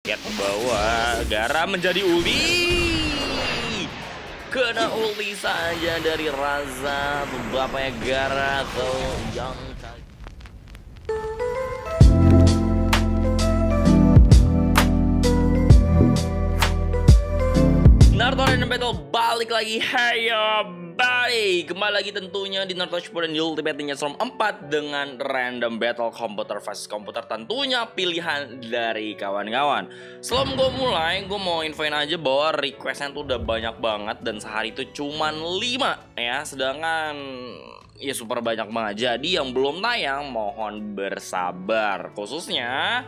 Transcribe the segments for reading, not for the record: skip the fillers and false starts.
kaget bahwa Gara menjadi ulti. Kena ulti saja dari Raza, bapaknya Gara atau yang Naruto Random Battle balik lagi. Heyo balik kembali lagi tentunya di Naruto Shippuden Ultimate Ninja Storm 4 dengan Random Battle komputer versus komputer, tentunya pilihan dari kawan-kawan. Sebelum gue mulai, gue mau infoin aja bahwa requestnya tuh udah banyak banget dan sehari itu cuman 5 ya, sedangkan ya super banyak banget. Jadi yang belum tayang mohon bersabar, khususnya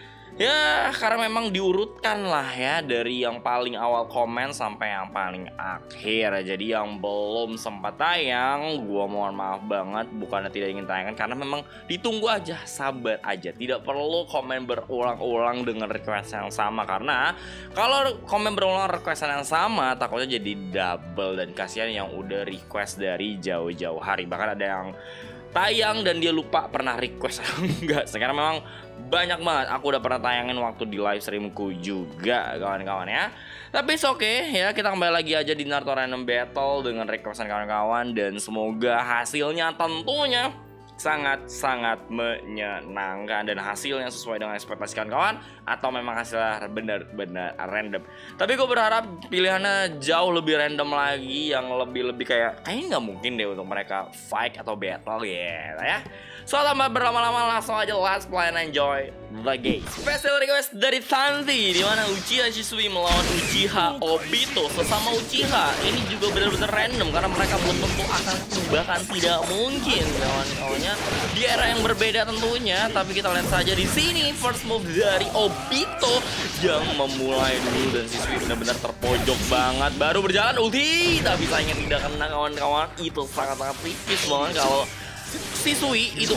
ya karena memang diurutkan lah ya dari yang paling awal komen sampai yang paling akhir. Jadi yang belum sempat tayang, gua mohon maaf banget, bukannya tidak ingin tayangkan, karena memang ditunggu aja, sabar aja. Tidak perlu komen berulang-ulang dengan request yang sama, karena kalau komen berulang request yang sama takutnya jadi double dan kasihan yang udah request dari jauh-jauh hari. Bahkan ada yang tayang dan dia lupa pernah request enggak. Sekarang memang banyak banget, aku udah pernah tayangin waktu di live streamku juga kawan-kawan ya. Tapi oke ya, kita kembali lagi aja di Naruto Random Battle dengan requestan kawan-kawan, dan semoga hasilnya tentunya sangat-sangat menyenangkan dan hasilnya sesuai dengan ekspektasi kawan-kawan, atau memang hasilnya benar-benar random. Tapi gue berharap pilihannya jauh lebih random lagi, yang lebih kayaknya nggak mungkin deh untuk mereka fight atau battle ya. So tanpa berlama-lama langsung aja let's play and enjoy the game. Special request dari Tanti, dimana Uchiha Shisui melawan Uchiha Obito. Sesama Uchiha ini juga benar-benar random karena mereka belum tentu akan, bahkan tidak mungkin kawan-kawannya di era yang berbeda tentunya. Tapi kita lihat saja di sini first move dari Obito yang memulai dulu, dan Shisui benar-benar terpojok banget. Baru berjalan ulti, tapi sayangnya tidak kena kawan-kawan. Itu sangat-sangat tipis banget kalau Shisui itu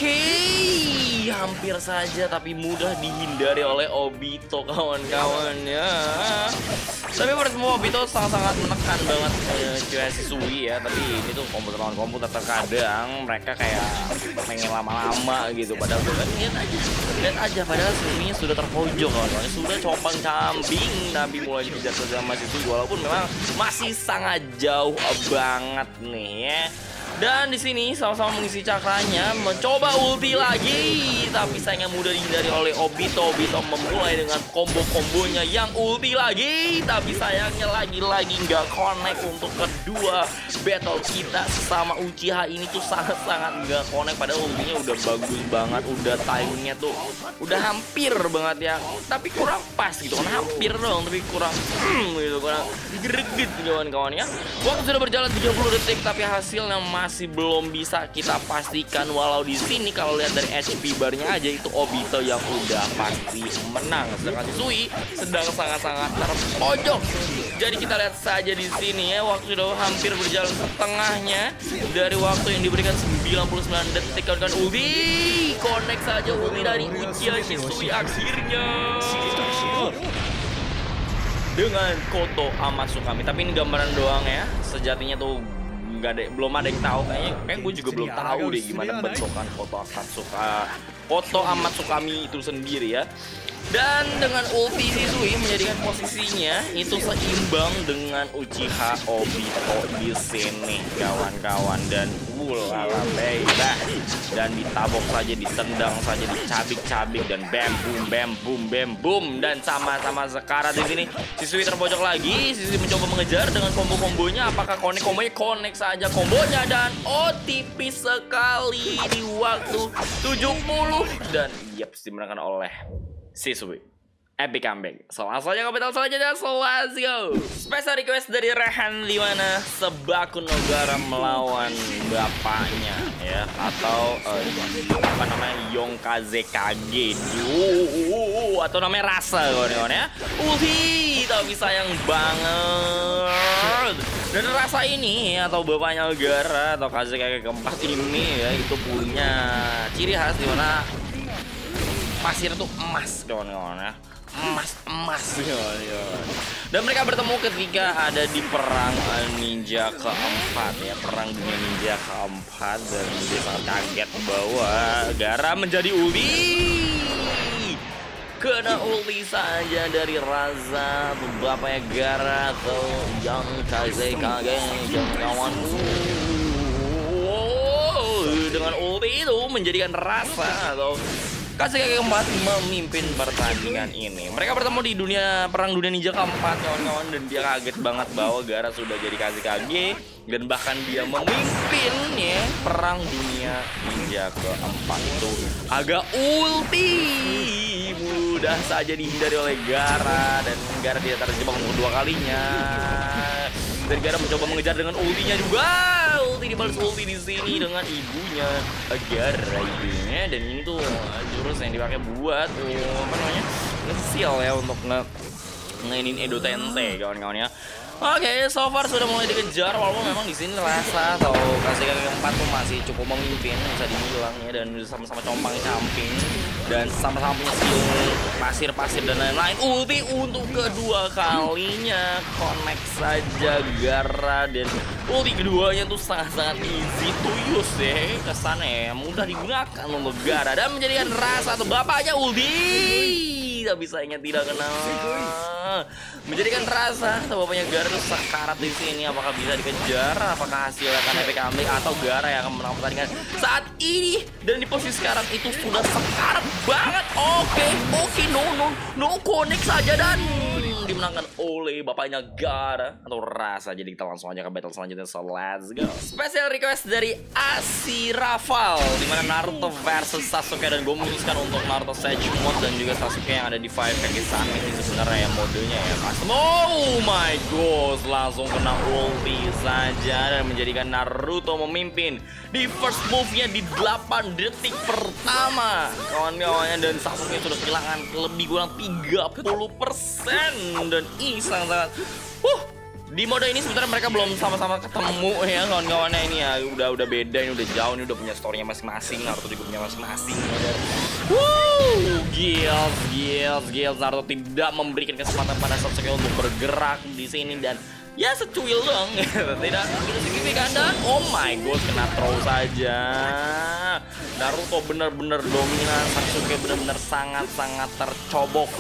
hampir saja, tapi mudah dihindari oleh Obito kawan-kawannya. Tapi menurut semua Obito sangat-sangat menekan banget Shisui ya. Tapi ini tuh komputer lawan komputer, terkadang mereka kayak pengen lama-lama gitu. Padahal lihat aja padahal Shisui sudah terpojok kawan-kawan, sudah compang-camping, tapi mulai dikejar sama Shisui walaupun memang masih sangat jauh banget nih ya. Dan di sini sama-sama mengisi cakranya, mencoba ulti lagi, tapi sayangnya mudah dihindari oleh Obito. Obito memulai dengan combo-kombonya yang ulti lagi, tapi sayangnya lagi-lagi nggak connect untuk kedua battle kita sesama Uchiha ini tuh sangat-sangat nggak connect. Padahal ultinya udah bagus banget, udah timingnya tuh udah hampir banget ya, tapi kurang pas gitu kan, hampir dong tapi kurang gitu, kurang greget kawan-kawan ya. Waktu sudah berjalan 30 detik tapi hasilnya masih belum bisa kita pastikan. Walau di sini kalau lihat dari HP barnya aja itu Obito yang udah pasti menang, sedangkan Shisui sedang sangat-sangat terpojok. Jadi kita lihat saja di sini ya, waktu sudah hampir berjalan setengahnya dari waktu yang diberikan 99 detik. Kan ulti, connect saja ulti dari Uchiha Shisui akhirnya dengan Koto Amatsukami. Tapi ini gambaran doang ya, sejatinya tuh belum ada yang tahu. Kayaknya gue juga belum tahu deh gimana bentukan Koto Amatsukami itu sendiri ya. Dan dengan ulti Shisui menjadikan posisinya itu seimbang dengan Uchiha Obito di sini kawan-kawan. Dan dan ditabok saja, ditendang saja, dicabik-cabik, dan bam boom. Dan sama-sama sekarang di sini Shisui terpojok lagi. Shisui mencoba mengejar dengan combo-kombonya. Apakah kombonya? Connect saja kombonya, dan tipis sekali di waktu 70, dan dimenangkan oleh Shisui. Epic comeback. So langsung aja ke battle selanjutnya. So let's go. Special request dari Rehan, di mana Sebaku Nogara melawan bapaknya ya, atau apa namanya, Yonkaze Kage atau namanya Rasa kawan-kawan ya. Ulti, tapi sayang banget. Dan Rasa ini atau bapaknya Nogara atau Kazekage keempat ini ya, itu punya ciri khas di mana pasir tuh emas kawan-kawan ya, emas kawan-kawan. Dan mereka bertemu ketika ada di perang ninja keempat ya, perang dunia ninja keempat, dan dia sangat kaget bahwa Gara menjadi ulti. Kena ulti saja dari Raza, bapaknya Gara atau yang Kazekage, yang kawan. Dengan ulti itu menjadikan Rasa atau Kazekage keempat memimpin pertandingan ini. Mereka bertemu di perang dunia ninja keempat, kawan-kawan, dan dia kaget banget bahwa Gara sudah jadi Kazekage dan bahkan dia memimpin ya perang dunia ninja keempat itu. Agak ulti mudah saja dihindari oleh Gara dan Gara tidak terjebak untuk kedua kalinya. Dan Gara mencoba mengejar dengan ultinya juga. Ulti dibalas ulti di sini dengan ibunya Gara ibunya, dan ini tuh jurus yang dipakai buat apa namanya nge-seal ya untuk ngeinin Edo Tensei kawan-kawan ya. Oke, so far sudah mulai dikejar walaupun memang di sini Rasa atau Kazekage keempat tuh masih cukup memimpin bisa dibilang ya, dan sama-sama compang-camping dan sama-sama punya skill pasir-pasir dan lain-lain. Ulti untuk kedua kalinya connect saja Gara, dan ulti keduanya tuh sangat-sangat easy to use ya, kesana ya mudah digunakan untuk Gara dan menjadikan Rasa atau bapaknya ulti tapi sayangnya tidak kena, menjadikan Rasa atau bapaknya Gara itu sekarat di sini. Apakah bisa dikejar? Apakah hasilnya akan efek ambil atau Gara yang akan menang pertandingan saat ini? Dan di posisi sekarang itu sudah sekarat banget. Oke, no connect saja dan dimenangkan oleh bapaknya Gara atau Rasa. Jadi kita langsung aja ke battle selanjutnya, so let's go. Special request dari Asi Rafal, dimana Naruto versus Sasuke, dan gue memutuskan untuk Naruto Sage Mode dan juga Sasuke yang ada di 5 Kage Sami ini sebenarnya ya modenya ya custom. Oh my god, langsung kena ulti saja dan menjadikan Naruto memimpin di first move-nya di 8 detik pertama kawan-kawannya, dan Sasuke sudah kehilangan lebih kurang 30%. Dan ini sangat-sangat di mode ini sebenarnya mereka belum sama-sama ketemu ya kawan-kawannya, ini ya udah beda, ini udah jauh, ini udah punya story-nya masing-masing. Naruto juga punya masing-masing ya. Gils Naruto tidak memberikan kesempatan pada Sasuke untuk bergerak di sini dan ya secuil dong tidak begitu signifikan, dan oh my god kena throw saja. Naruto benar-benar dominan, Sasuke benar-benar sangat-sangat terpojok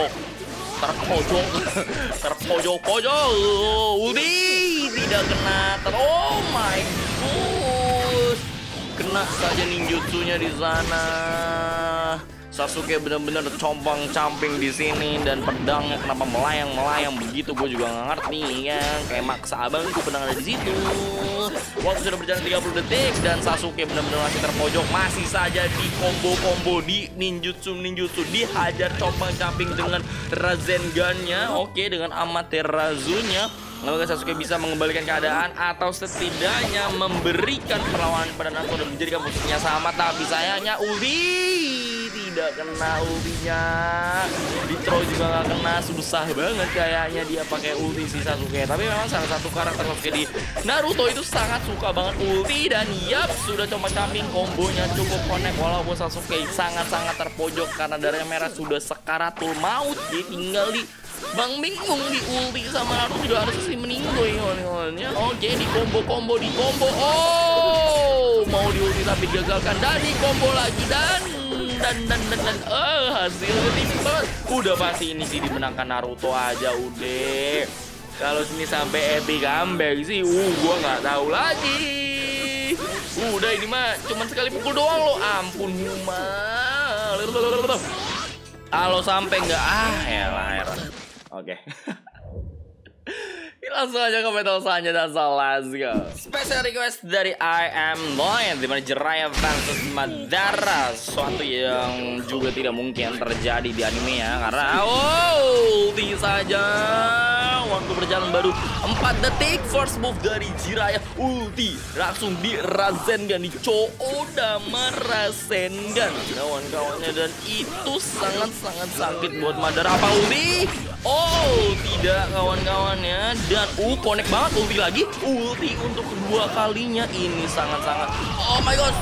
ulti tidak kena. Oh my god, kena saja ninjutsunya di sana. Sasuke benar-benar compang-camping di sini, dan pedangnya kenapa melayang begitu gue juga nggak ngerti ya, kayak maksa abang itu pedang ada di situ. Waktu sudah berjalan 30 detik dan Sasuke benar-benar masih terpojok, masih saja di combo di ninjutsu dihajar compang-camping dengan Rasengan-nya. Oke, dengan Amaterasu-nya. Apakah Sasuke bisa mengembalikan keadaan atau setidaknya memberikan perlawanan pada Naruto dan menjadikan posisinya sama, tapi sayangnya ulti tidak kena ultinya. Di throw juga nggak kena, susah banget kayaknya dia pakai ulti si Sasuke. Tapi memang salah satu karakter Sasuke di Naruto itu sangat suka banget ulti, dan yap sudah coba camping kombonya cukup connect walaupun Sasuke sangat-sangat terpojok karena darahnya merah sudah sekaratul maut. Dia tinggal di Bang bingung di ulti sama Naruto juga harus sih meninggoy kawan-kawannya. Oke, di combo. Oh, mau di ulti tapi digagalkan, dan di combo lagi dan hasilnya tipis banget. Udah pasti ini sih dimenangkan Naruto aja udah. Kalau sini sampai epic comeback sih, gua nggak tahu lagi. Udah ini mah cuman sekali pukul doang lo, ampun Huma. Kalau sampai nggak heran. Oke. Langsung aja ke battle selanjutnya, so let's go. Special request dari I Am Lion, dimana Jiraiya versus Madara, sesuatu yang juga tidak mungkin terjadi di anime ya, karena ulti saja. Waktu berjalan baru 4 detik. First move dari Jiraiya, ulti langsung di Rasengan, di Choodama Rasengan kawan-kawannya, dan itu sangat-sangat sakit buat Madara. Apa ulti? Oh tidak kawan-kawannya, dan connect banget ulti lagi, ulti untuk kedua kalinya. Ini sangat-sangat oh my god.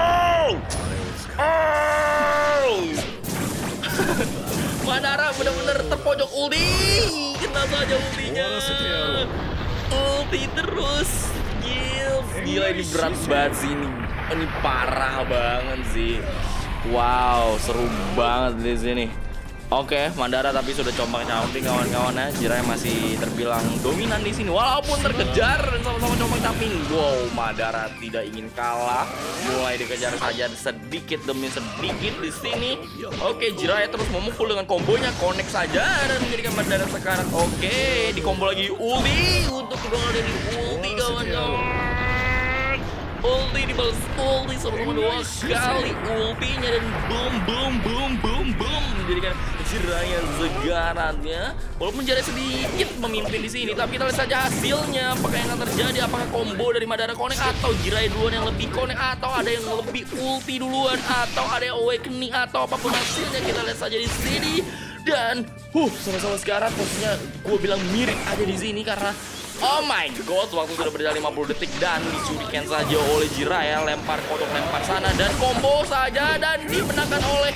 Madara benar-benar terpojok ulti, kena saja ultinya, ulti terus. Gila ini berat banget sih ini parah banget sih. Wow, seru banget di sini. Oke, Madara tapi sudah compang-camping kawan-kawannya. Jiraiya masih terbilang dominan di sini walaupun terkejar dan sama-sama compang-camping. Wow, Madara tidak ingin kalah. Mulai dikejar saja sedikit demi sedikit di sini. Oke, Jiraiya terus memukul dengan kombonya, connect saja dan menjadikan Madara sekarang. Oke, di combo lagi ulti untuk kedua kali dari ulti kawan-kawan. Ulti dibalas ulti sama-sama 2 kali ultinya dan boom menjadikan Jiraiya segarannya walaupun Jiraiya sedikit memimpin di sini, tapi kita lihat saja hasilnya apakah yang akan terjadi. Apakah combo dari Madara connect atau Jiraiya duluan yang lebih connect, atau ada yang lebih ulti duluan, atau ada yang awakening, atau apapun hasilnya kita lihat saja di sini. Dan sama-sama sekarang posisinya gue bilang mirip aja di sini karena oh my god, waktu sudah berjalan 50 detik dan dicurikan saja oleh Jiraiya, lempar kodok, lempar sana dan combo saja dan dimenangkan oleh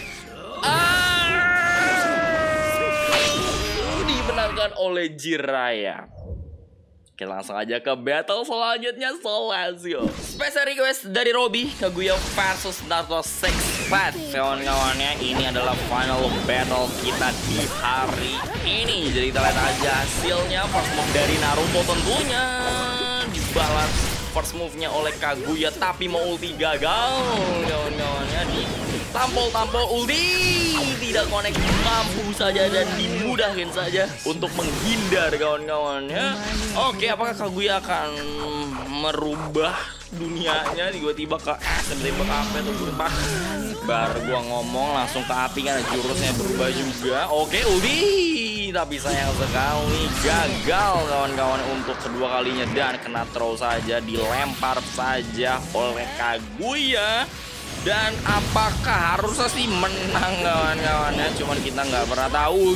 Jiraiya. Kita langsung aja ke battle selanjutnya, so let's go. Special request dari Robby, Kaguya versus Naruto 6 Path. Kawan-kawannya, ini adalah final battle kita di hari ini. Jadi kita lihat aja hasilnya. First move dari Naruto tentunya dibalas first move-nya oleh Kaguya, tapi mau ulti gagal. Kawan-kawannya ditampol-tampol ulti tidak connect, mampu saja dan dimudahkan saja untuk menghindar kawan-kawannya. Oke, apakah Kaguya akan merubah dunianya tiba-tiba ke tiba-tiba ke apa itu berubah? Baru gua ngomong langsung ke api kan jurusnya berubah juga. Oke, ulti tapi sayang sekali gagal kawan-kawan untuk kedua kalinya dan kena throw saja, dilempar saja oleh Kaguya. Dan apakah harusnya sih menang kawan-kawannya, cuman kita nggak pernah tahu.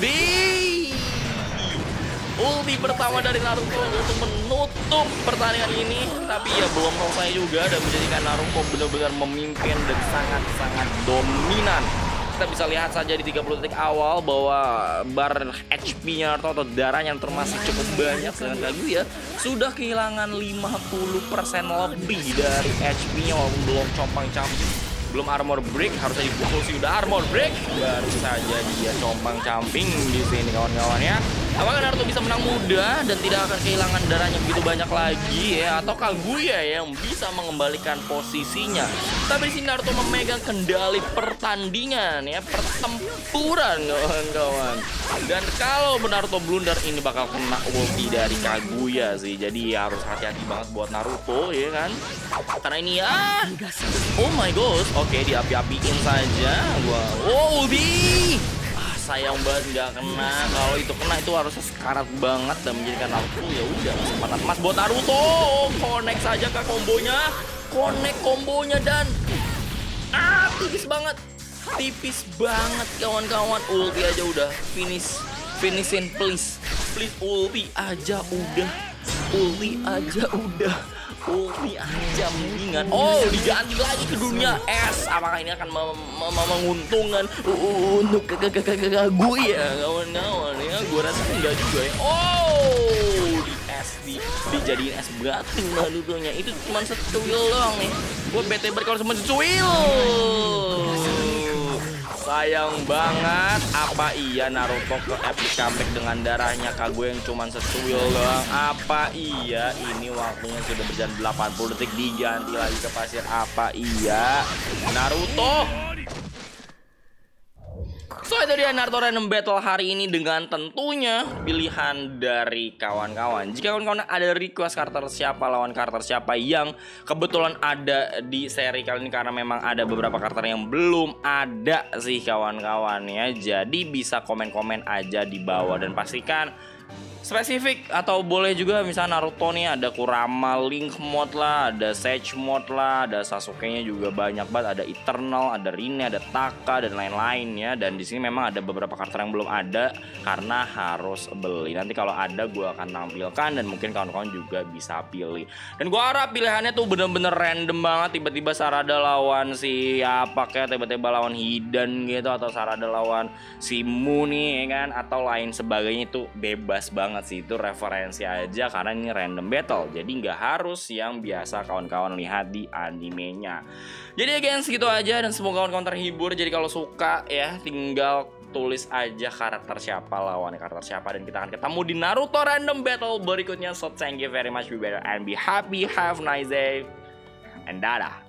Ulti pertama dari Naruto untuk menutup pertandingan ini, tapi ya belum selesai juga dan menjadikan Naruto benar-benar memimpin dan sangat-sangat dominan. Kita bisa lihat saja di 30 detik awal bahwa bar HP-nya Naruto atau darahnya yang termasuk cukup banyak, sedangkan Kaguya sudah kehilangan 50% lebih dari HP-nya walaupun belum compang-camping. Belum armor break, harusnya dipukul sih udah armor break, baru saja dia compang-camping di sini kawan-kawannya. Apakah Naruto bisa menang mudah dan tidak akan kehilangan darahnya begitu banyak lagi ya, atau Kaguya yang bisa mengembalikan posisinya? Tapi di sini Naruto memegang kendali pertandingan ya, pertempuran kawan-kawan. Dan kalau Naruto blunder ini bakal kena ulti dari Kaguya sih. Jadi harus hati-hati banget buat Naruto ya kan. Karena ini ya, oh my god. Oke, diapi-apiin saja gua. Oh, ulti. Sayang banget nggak kena. Kalau itu kena itu harusnya sekarat banget dan menjadikan Naruto ya udah kesempatan emas buat Naruto. Connect saja ke kombonya. Connect kombonya dan tipis banget kawan-kawan. Ulti aja udah finishin please ulti aja udah. Ulti aja mendingan. Oh, diganti lagi ke dunia es. Apakah ini akan menguntungkan untuk Kaguya kawan-kawan ya? Gue rasa enggak juga ya. Oh, di es dijadiin es batu Naruto-nya. Itu cuma secuil doang nih. Gue bete banget kalau cuma secuil. Sayang banget. Apa iya Naruto ke epic comeback dengan darahnya Kaguya yang cuma secuil doang? Apa iya ini waktunya sudah berjalan 80 detik diganti lagi ke pasir? Apa iya Naruto? So itu dia Naruto Random Battle hari ini dengan tentunya pilihan dari kawan-kawan. Jika kawan-kawan ada request karakter siapa, lawan karakter siapa yang kebetulan ada di seri kali ini, karena memang ada beberapa karakter yang belum ada sih kawan-kawan ya. Jadi bisa komen-komen aja di bawah dan pastikan spesifik, atau boleh juga misalnya Naruto nih ada Kurama Link mode lah, ada Sage mode lah, ada Sasuke-nya juga banyak banget, ada Eternal, ada Rin, ada Taka dan lain-lain ya. Dan di sini memang ada beberapa karakter yang belum ada karena harus beli. Nanti kalau ada gue akan tampilkan dan mungkin kawan-kawan juga bisa pilih. Dan gue harap pilihannya tuh bener-bener random banget, tiba-tiba Sarada lawan si apa kayak tiba-tiba lawan Hidan gitu, atau Sarada lawan si Mu nih ya kan, atau lain sebagainya, itu bebas banget sih, itu referensi aja karena ini random battle, jadi nggak harus yang biasa kawan-kawan lihat di animenya. Jadi again segitu aja dan semoga kawan-kawan terhibur. Jadi kalau suka ya tinggal tulis aja karakter siapa, lawannya karakter siapa, dan kita akan ketemu di Naruto Random Battle berikutnya. So thank you very much, be better and be happy, have a nice day, and dadah.